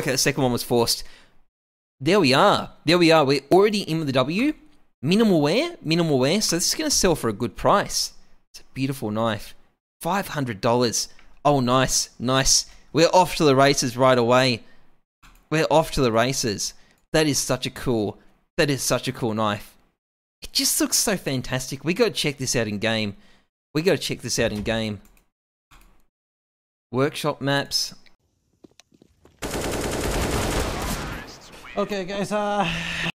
Okay, the second one was forced. There we are. There we are. We're already in with the W. Minimal wear. Minimal wear. So this is going to sell for a good price. It's a beautiful knife. $500. Oh, nice. Nice. We're off to the races right away. We're off to the races. That is such a cool knife. It just looks so fantastic. We got to check this out in game. Workshop maps. Okay, guys,